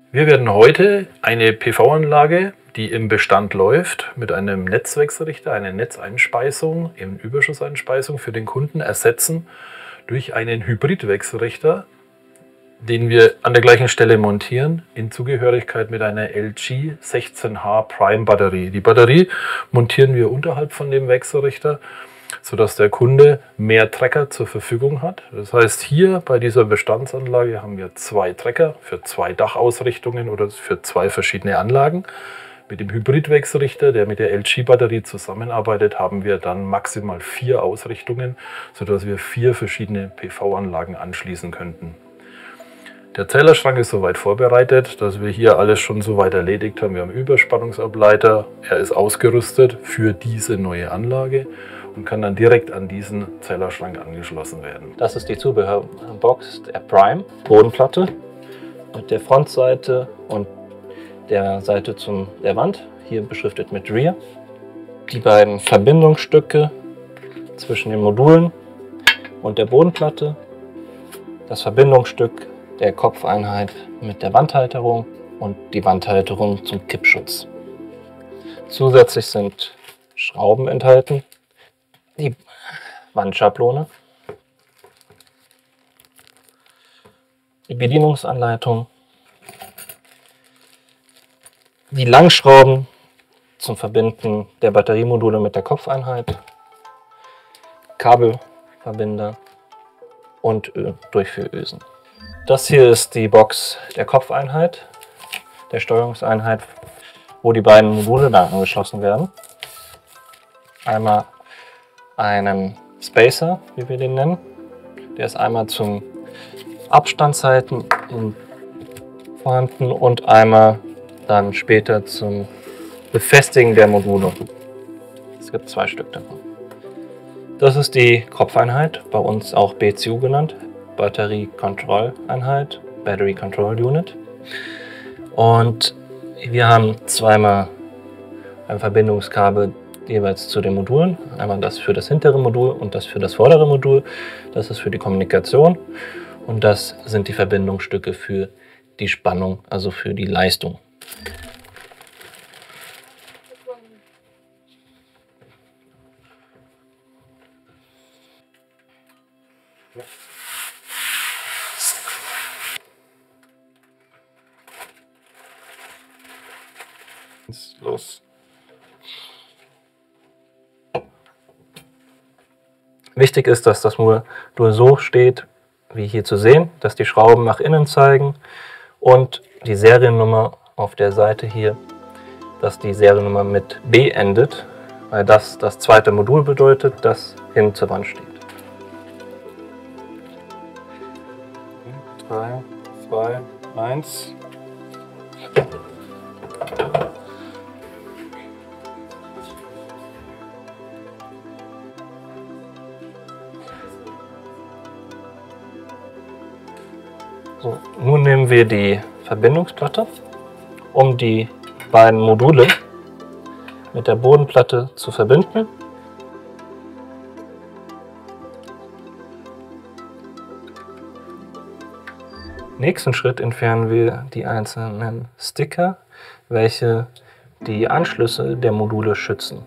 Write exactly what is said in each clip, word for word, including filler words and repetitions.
Wir werden heute eine P V-Anlage, die im Bestand läuft, mit einem Netzwechselrichter, eine Netzeinspeisung, eben Überschusseinspeisung für den Kunden ersetzen durch einen Hybridwechselrichter, den wir an der gleichen Stelle montieren, in Zugehörigkeit mit einer L G sechzehn H Prime Batterie. Die Batterie montieren wir unterhalb von dem Wechselrichter, sodass der Kunde mehr Trecker zur Verfügung hat. Das heißt, hier bei dieser Bestandsanlage haben wir zwei Trecker für zwei Dachausrichtungen oder für zwei verschiedene Anlagen. Mit dem Hybridwechselrichter, der mit der L G-Batterie zusammenarbeitet, haben wir dann maximal vier Ausrichtungen, sodass wir vier verschiedene P V-Anlagen anschließen könnten. Der Zählerschrank ist soweit vorbereitet, dass wir hier alles schon soweit erledigt haben. Wir haben Überspannungsableiter, er ist ausgerüstet für diese neue Anlage und kann dann direkt an diesen Zählerschrank angeschlossen werden. Das ist die Zubehörbox der Prime Bodenplatte mit der Frontseite und der Seite zum der Wand, hier beschriftet mit Rear. Die beiden Verbindungsstücke zwischen den Modulen und der Bodenplatte, das Verbindungsstück der Kopfeinheit mit der Wandhalterung und die Wandhalterung zum Kippschutz. Zusätzlich sind Schrauben enthalten, die Wandschablone, die Bedienungsanleitung, die Langschrauben zum Verbinden der Batteriemodule mit der Kopfeinheit, Kabelverbinder und Durchführösen. Das hier ist die Box der Kopfeinheit, der Steuerungseinheit, wo die beiden Module dann angeschlossen werden. Einmal einen Spacer, wie wir den nennen. Der ist einmal zum Abstandshalten vorhanden und einmal dann später zum Befestigen der Module. Es gibt zwei Stück davon. Das ist die Kopfeinheit, bei uns auch B C U genannt. Battery Control Einheit, Battery Control Unit. Und wir haben zweimal ein Verbindungskabel jeweils zu den Modulen. Einmal das für das hintere Modul und das für das vordere Modul. Das ist für die Kommunikation und das sind die Verbindungsstücke für die Spannung, also für die Leistung. Los. Wichtig ist, dass das Modul so steht, wie hier zu sehen, dass die Schrauben nach innen zeigen und die Seriennummer auf der Seite hier, dass die Seriennummer mit B endet, weil das das zweite Modul bedeutet, das hin zur Wand steht. drei, zwei, eins. So, nun nehmen wir die Verbindungsplatte, um die beiden Module mit der Bodenplatte zu verbinden. Im nächsten Schritt entfernen wir die einzelnen Sticker, welche die Anschlüsse der Module schützen.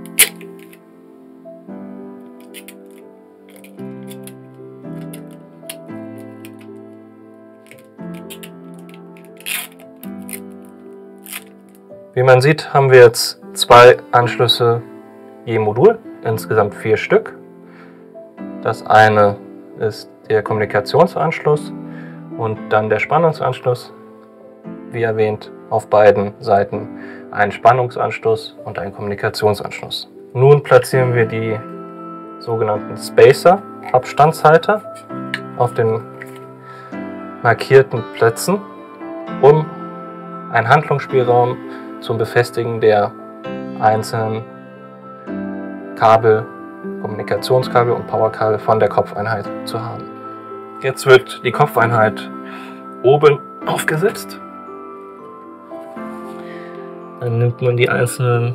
Wie man sieht, haben wir jetzt zwei Anschlüsse je Modul, insgesamt vier Stück. Das eine ist der Kommunikationsanschluss und dann der Spannungsanschluss. Wie erwähnt, auf beiden Seiten ein Spannungsanschluss und ein Kommunikationsanschluss. Nun platzieren wir die sogenannten Spacer, Abstandshalter, auf den markierten Plätzen, um einen Handlungsspielraum zum Befestigen der einzelnen Kabel, Kommunikationskabel und Powerkabel von der Kopfeinheit zu haben. Jetzt wird die Kopfeinheit oben aufgesetzt. Dann nimmt man die einzelnen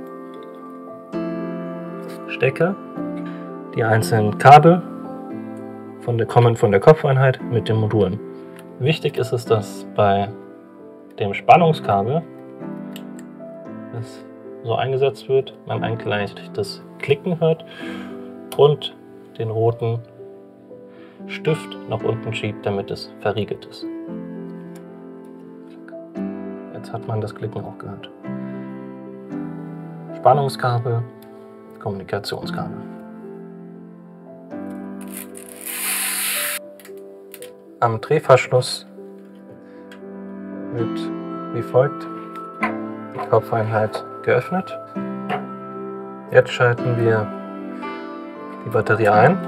Stecker, die einzelnen Kabel von der, kommen von der Kopfeinheit mit den Modulen. Wichtig ist es, dass bei dem Spannungskabel, das so eingesetzt wird, man ein leichtes Klicken hört und den roten Stift nach unten schiebt, damit es verriegelt ist. Jetzt hat man das Klicken auch gehört. Spannungskabel, Kommunikationskabel. Am Drehverschluss wird wie folgt die Kopfeinheit geöffnet. Jetzt schalten wir die Batterie ein.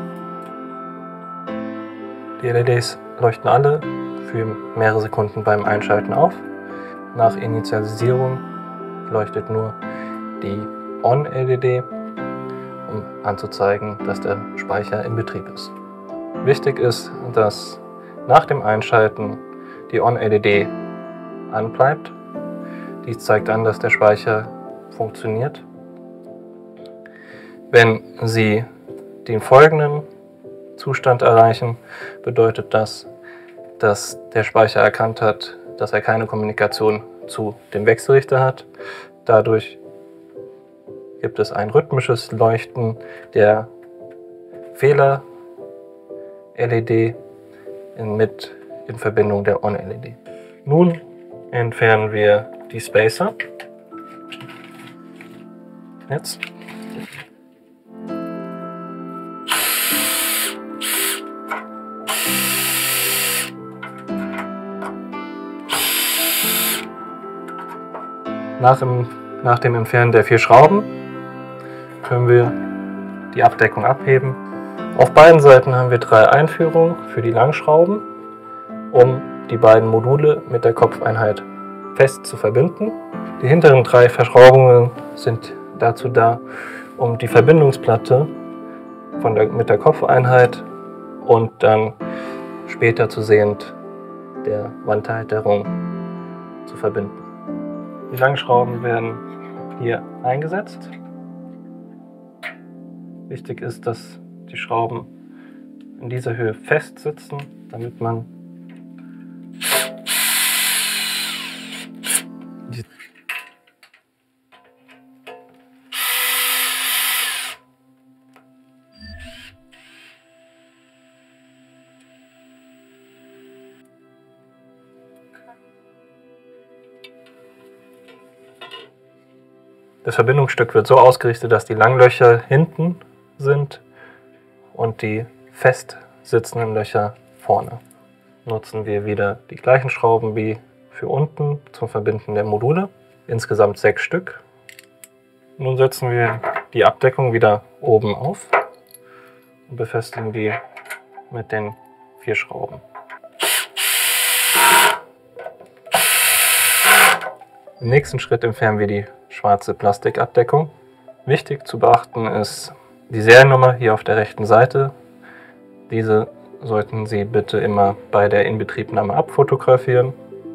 Die L E Ds leuchten alle für mehrere Sekunden beim Einschalten auf. Nach Initialisierung leuchtet nur die On-L E D, um anzuzeigen, dass der Speicher in Betrieb ist. Wichtig ist, dass nach dem Einschalten die On-L E D anbleibt. Dies zeigt an, dass der Speicher funktioniert. Wenn Sie den folgenden Zustand erreichen, bedeutet das, dass der Speicher erkannt hat, dass er keine Kommunikation zu dem Wechselrichter hat. Dadurch gibt es ein rhythmisches Leuchten der Fehler-L E D in, mit in Verbindung der On-L E D. Nun entfernen wir die Spacer. Jetzt. Nach dem, nach dem Entfernen der vier Schrauben können wir die Abdeckung abheben. Auf beiden Seiten haben wir drei Einführungen für die Langschrauben, um die beiden Module mit der Kopfeinheit fest zu verbinden. Die hinteren drei Verschraubungen sind dazu da, um die Verbindungsplatte von der, mit der Kopfeinheit und dann später zusehend der Wandhalterung zu verbinden. Die Langschrauben werden hier eingesetzt. Wichtig ist, dass die Schrauben in dieser Höhe fest sitzen, damit man die Das Verbindungsstück wird so ausgerichtet, dass die Langlöcher hinten sind und die fest sitzenden Löcher vorne. Nutzen wir wieder die gleichen Schrauben wie für unten zum Verbinden der Module, insgesamt sechs Stück. Nun setzen wir die Abdeckung wieder oben auf und befestigen die mit den vier Schrauben. Im nächsten Schritt entfernen wir die schwarze Plastikabdeckung. Wichtig zu beachten ist die Seriennummer hier auf der rechten Seite. Diese sollten Sie bitte immer bei der Inbetriebnahme abfotografieren.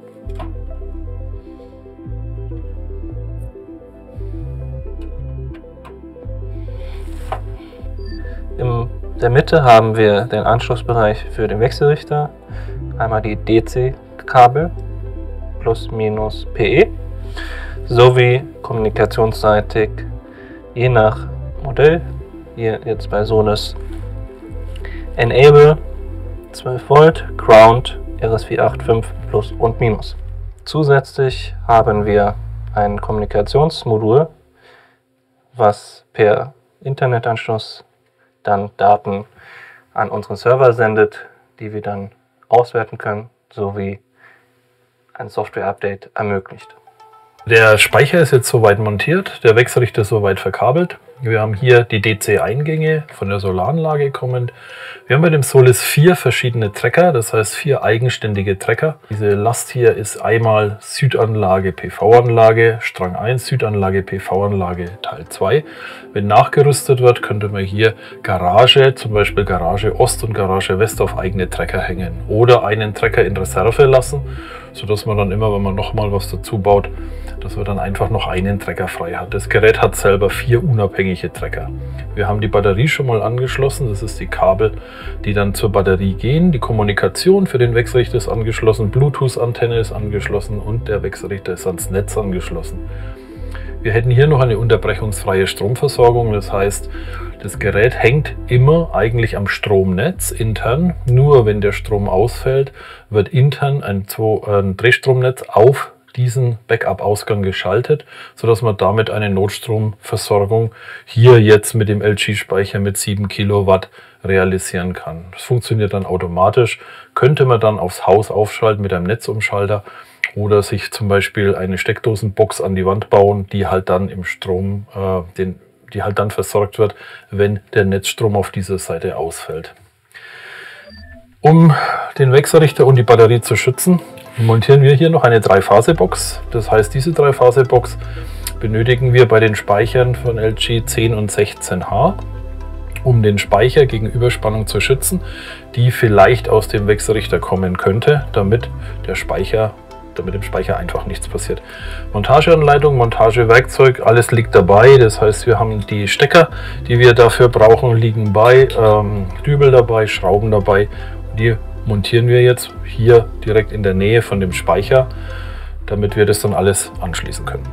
In der Mitte haben wir den Anschlussbereich für den Wechselrichter. Einmal die D C-Kabel plus minus P E sowie kommunikationsseitig je nach Modell. Hier jetzt bei Sonis Enable zwölf Volt, Ground, R S vier acht fünf plus und minus. Zusätzlich haben wir ein Kommunikationsmodul, was per Internetanschluss dann Daten an unseren Server sendet, die wir dann auswerten können, sowie ein Software-Update ermöglicht. Der Speicher ist jetzt soweit montiert, der Wechselrichter ist soweit verkabelt. Wir haben hier die D C-Eingänge von der Solaranlage kommend. Wir haben bei dem Solis vier verschiedene Trecker, das heißt vier eigenständige Trecker. Diese Last hier ist einmal Südanlage P V-Anlage, Strang eins, Südanlage P V-Anlage Teil zwei. Wenn nachgerüstet wird, könnte man hier Garage, zum Beispiel Garage Ost und Garage West auf eigene Trecker hängen oder einen Trecker in Reserve lassen, sodass man dann immer, wenn man nochmal was dazu baut, dass man dann einfach noch einen Trecker frei hat. Das Gerät hat selber vier unabhängige unabhängige Trecker. Wir haben die Batterie schon mal angeschlossen, das ist die Kabel, die dann zur Batterie gehen. Die Kommunikation für den Wechselrichter ist angeschlossen, Bluetooth-Antenne ist angeschlossen und der Wechselrichter ist ans Netz angeschlossen. Wir hätten hier noch eine unterbrechungsfreie Stromversorgung, das heißt, das Gerät hängt immer eigentlich am Stromnetz intern. Nur wenn der Strom ausfällt, wird intern ein, ein Drehstromnetz auf diesen Backup-Ausgang geschaltet, sodass man damit eine Notstromversorgung hier jetzt mit dem L G-Speicher mit sieben Kilowatt realisieren kann. Das funktioniert dann automatisch, könnte man dann aufs Haus aufschalten mit einem Netzumschalter oder sich zum Beispiel eine Steckdosenbox an die Wand bauen, die halt dann im Strom, äh, den, die halt dann versorgt wird, wenn der Netzstrom auf dieser Seite ausfällt. Um den Wechselrichter und die Batterie zu schützen, montieren wir hier noch eine Drei-Phase-Box. Das heißt, diese Drei-Phase-Box benötigen wir bei den Speichern von L G zehn und sechzehn H, um den Speicher gegen Überspannung zu schützen, die vielleicht aus dem Wechselrichter kommen könnte, damit der Speicher, damit dem Speicher einfach nichts passiert. Montageanleitung, Montagewerkzeug, alles liegt dabei. Das heißt, wir haben die Stecker, die wir dafür brauchen, liegen bei, ähm, Dübel dabei, Schrauben dabei. Die montieren wir jetzt hier direkt in der Nähe von dem Speicher, damit wir das dann alles anschließen können.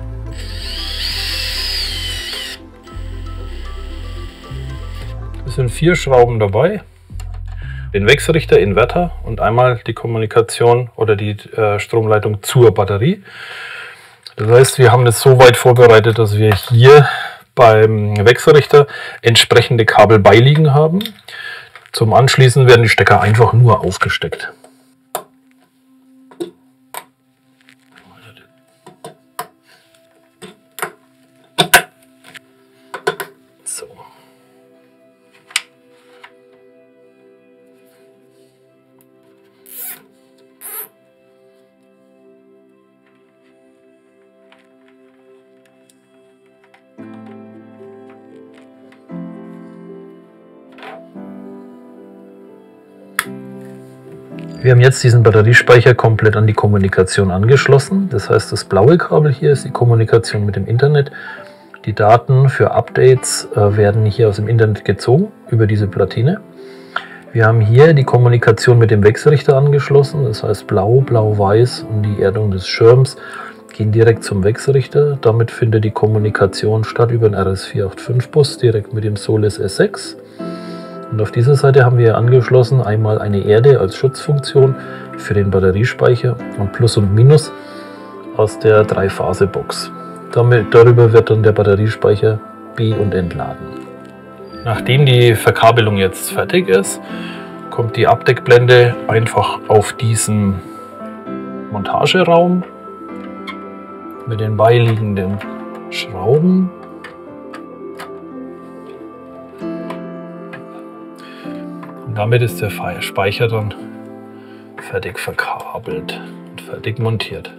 Es sind vier Schrauben dabei, den Wechselrichter, Inverter und einmal die Kommunikation oder die äh, Stromleitung zur Batterie. Das heißt, wir haben das so weit vorbereitet, dass wir hier beim Wechselrichter entsprechende Kabel beiliegen haben. Zum Anschließen werden die Stecker einfach nur aufgesteckt. So. Wir haben jetzt diesen Batteriespeicher komplett an die Kommunikation angeschlossen. Das heißt, das blaue Kabel hier ist die Kommunikation mit dem Internet. Die Daten für Updates äh, werden hier aus dem Internet gezogen über diese Platine. Wir haben hier die Kommunikation mit dem Wechselrichter angeschlossen. Das heißt, blau, blau-weiß und die Erdung des Schirms gehen direkt zum Wechselrichter. Damit findet die Kommunikation statt über den R S vier fünfundachtzig Bus direkt mit dem Solis S sechs. Und auf dieser Seite haben wir angeschlossen einmal eine Erde als Schutzfunktion für den Batteriespeicher und Plus und Minus aus der Drei-Phase-Box. Damit, darüber wird dann der Batteriespeicher be- und entladen. Nachdem die Verkabelung jetzt fertig ist, kommt die Abdeckblende einfach auf diesen Montageraum mit den beiliegenden Schrauben. Damit ist der Speicher dann fertig verkabelt und fertig montiert.